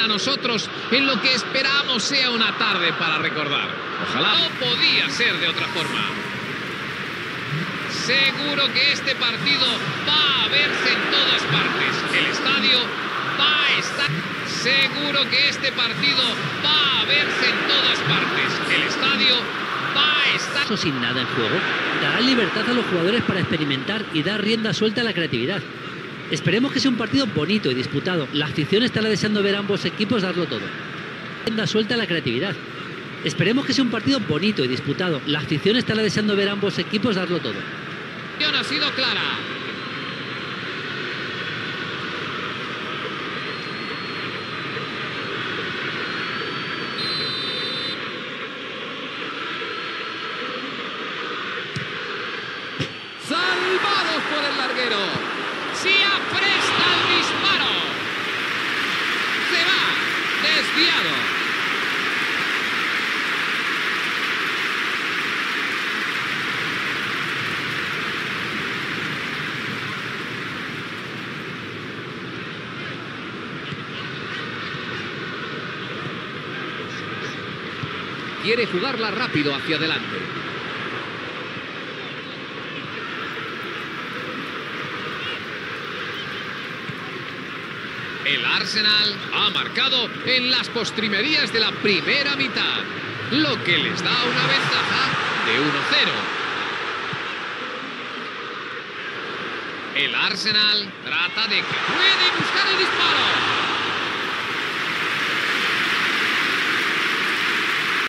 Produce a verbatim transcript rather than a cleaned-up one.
a nosotros en lo que esperamos sea una tarde para recordar. Ojalá. No podía ser de otra forma. Seguro que este partido va a verse en todas partes. El estadio va a estar... Seguro que este partido va a verse en todas partes. El estadio va a estar... Eso sin nada en juego, dará libertad a los jugadores para experimentar y dar rienda suelta a la creatividad. Esperemos que sea un partido bonito y disputado. La afición estará deseando ver a ambos equipos darlo todo. Rienda suelta a la creatividad. Esperemos que sea un partido bonito y disputado. La afición estará deseando ver a ambos equipos darlo todo. La acción ha sido clara. Salvados por el larguero. Se apresta el disparo. Se va. Desviado. Quiere jugarla rápido hacia adelante. El Arsenal ha marcado en las postrimerías de la primera mitad, lo que les da una ventaja de uno cero. El Arsenal trata de que puede buscar el disparo.